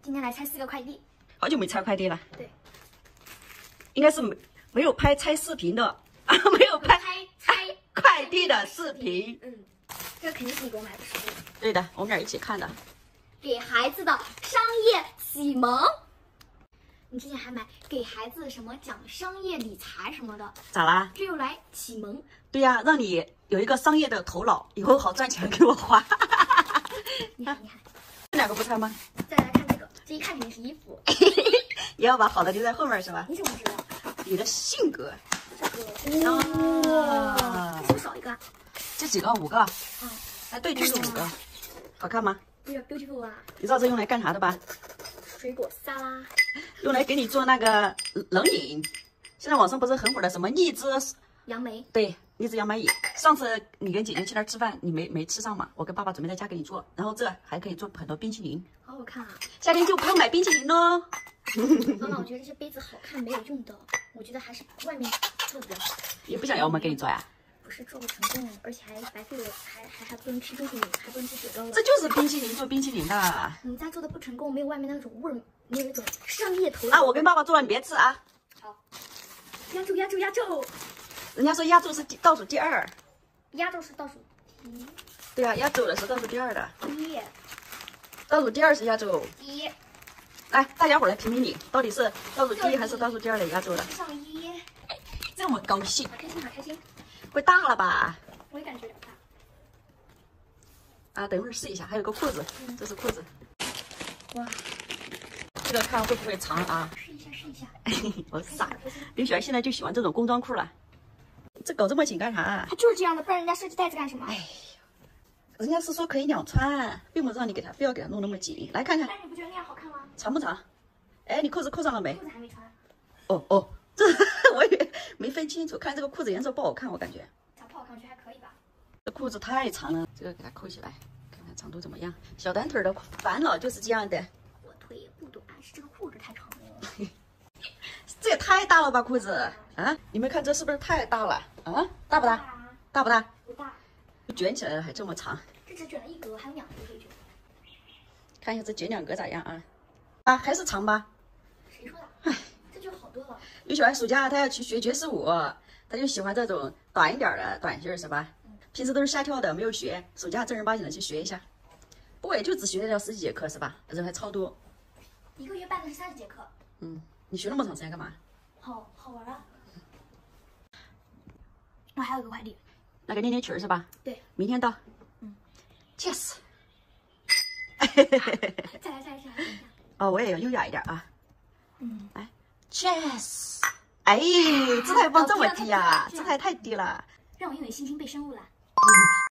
今天来拆4个快递。 好久没拆快递了。 对， 应该是没有拍拆视频的，没有拍拆快递的视频。 这个肯定是你给我买的，是不是？ 对的，我们俩一起看的。 给孩子的商业启蒙。你之前还买给孩子什么讲商业理财什么的， 咋啦？ 这又来启蒙。 对呀，让你有一个商业的头脑，以后好赚钱给我花。 你看， 这2个不拆吗？ 再来看这个，这一看肯定是衣服。 也要把好的留在后面是吧？ 你怎么知道？ 你的性格。 这个哇，这是不是少一个啊？ 这几个5个？哎，对，就是5个。好看吗？ 对呀 ，beautiful 啊！ 你知道这用来干啥的吧？ 水果沙拉。 用来给你做那个冷饮。现在网上不是很火的什么荔枝杨梅？ 对，荔枝杨梅饮。上次你跟姐姐去那儿吃饭，你没吃上嘛？我跟爸爸准备在家给你做，然后这还可以做很多冰淇淋。 好好看啊！ 夏天就不用买冰淇淋喽。 妈妈，我觉得这些杯子好看没有用的，我觉得还是外面做的比较好。 也不想要我们给你做呀？ 不是做不成功，而且还白费了，还不能吃冰淇淋，还不能吃雪糕了。 这就是冰淇淋做冰淇淋的。 我们家做的不成功，没有外面那种味儿，没有那种商业头脑。 啊，我跟爸爸做了，你别吃啊。 好。压轴。 人家说压轴是倒数第2。 压轴是倒数第1。 对啊，压轴的是倒数第2的。 1。 倒数第2是压轴。 1。 来，大家伙来评评理，到底是倒数第1还是倒数第2的压轴的？ 上1。 这么高兴， 好开心。 会大了吧？ 我也感觉有点大。啊，等会儿试一下，还有个裤子，这是裤子。 哇， 这个看会不会长啊？ 试一下。 我傻，刘雪儿现在就喜欢这种工装裤了。这搞这么紧干啥？ 它就是这样的，不然人家设计袋子干什么？ 哎呀，人家是说可以两穿，并不是让你非要给它弄那么紧。来看看， 但是你不觉得那样好看吗？ 长不长？哎，你裤子扣上了没？ 裤子还没穿。 哦，这我也没分清楚，看这个裤子颜色不好看，我感觉。 咋不好看？我觉得还可以吧。 这裤子太长了，这个给它扣起来，看看长度怎么样。小短腿的烦恼就是这样的。 我腿也不短，是这个裤子太长了。 这也太大了吧，裤子啊！你们看这是不是太大了啊？大不大？大不大？ 不大。 卷起来了还这么长。 这只卷了1格，还有2格可以卷。 看一下这卷2格咋样啊？啊，还是长吧？ 谁说的？唉，这就好多了。 刘雪儿暑假她要去学爵士舞，她就喜欢这种短一点的短袖是吧？平时都是瞎跳的，没有学，暑假正儿八经的去学一下。不过也就只学了10几节课是吧？人还超多。 1个月办的是30节课。 你学那么长时间干嘛？ 好玩啊！我还有个快递， 那个练练曲是吧？ 对， 明天到。Cheers。 再来一下。 哦，我也要优雅一点啊。来 ，Cheers。哎，姿态放这么低啊，姿态太低了。 让我因为心情被深入了。